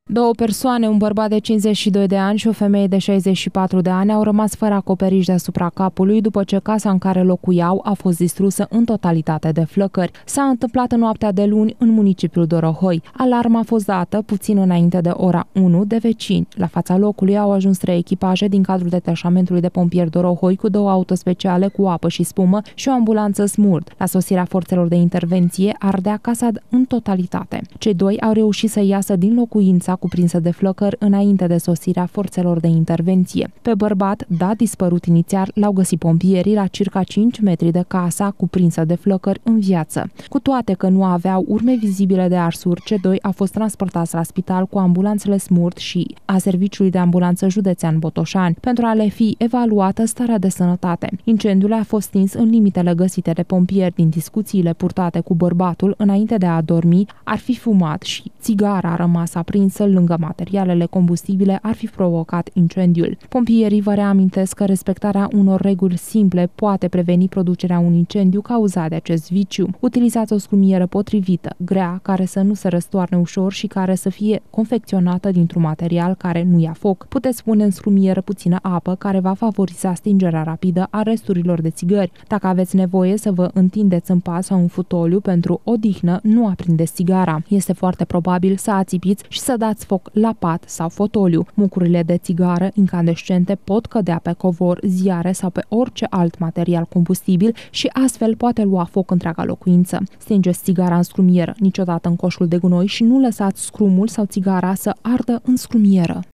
Două persoane, un bărbat de 52 de ani și o femeie de 64 de ani, au rămas fără acoperiș deasupra capului după ce casa în care locuiau a fost distrusă în totalitate de flăcări. S-a întâmplat în noaptea de luni în municipiul Dorohoi. Alarma a fost dată puțin înainte de ora 1 de vecini. La fața locului au ajuns 3 echipaje din cadrul detașamentului de pompieri Dorohoi cu 2 autospeciale cu apă și spumă și o ambulanță Smurd. La sosirea forțelor de intervenție ardea casa în totalitate. Cei 2 au reușit să iasă din locuința cuprinsă de flăcări înainte de sosirea forțelor de intervenție. Pe bărbat, dispărut inițial, l-au găsit pompierii la circa 5 metri de casa cuprinsă de flăcări în viață. Cu toate că nu aveau urme vizibile de arsuri, cei 2 au fost transportați la spital cu ambulanțele Smurd și a Serviciului de Ambulanță Județean Botoșani pentru a le fi evaluată starea de sănătate. Incendiul a fost stins în limitele găsite de pompieri. Din discuțiile purtate cu bărbatul înainte de a dormi, ar fi fumat și țigara a rămas aprinsă lângă materialele combustibile ar fi provocat incendiul. Pompierii vă reamintesc că respectarea unor reguli simple poate preveni producerea unui incendiu cauzat de acest viciu. Utilizați o scrumieră potrivită, grea, care să nu se răstoarne ușor și care să fie confecționată dintr-un material care nu ia foc. Puteți pune în scrumieră puțină apă care va favoriza stingerea rapidă a resturilor de țigări. Dacă aveți nevoie să vă întindeți în pat sau în fotoliu pentru odihnă, nu aprindeți țigara. Este foarte probabil să ațipiți și să dați foc la pat sau fotoliu. Mucurile de țigară incandescente pot cădea pe covor, ziare sau pe orice alt material combustibil și astfel poate lua foc întreaga locuință. Stingeți țigara în scrumieră, niciodată în coșul de gunoi și nu lăsați scrumul sau țigara să ardă în scrumieră.